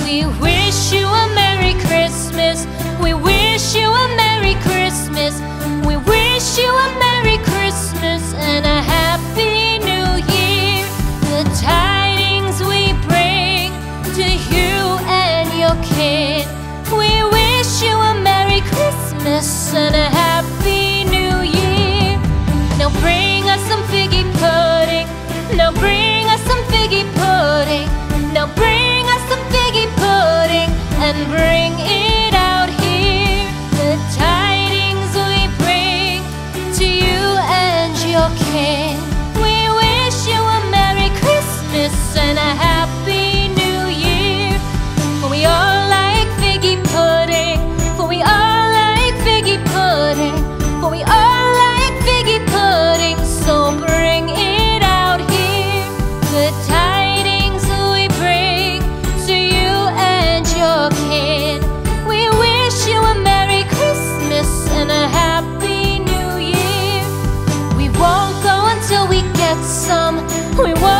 We wish you a Merry Christmas. We wish you a Merry Christmas. We wish you a Merry Christmas and a Happy New Year. The tidings we bring to you and your kin. We wish you a Merry Christmas and a Happy New Year. Now bring us some figgy pudding. Now bring us some figgy pudding. Now bring us some figgy pudding and bring it out here. The tidings we bring to you and your kin. We wish you a Merry Christmas and a Happy New Year. For we all like figgy pudding. For we all like figgy pudding. For we all like figgy pudding. So bring it out here. The tidings we bring to you and your kin. We wish you a Merry Christmas and a Happy New Year. We won't go until we get some. We won't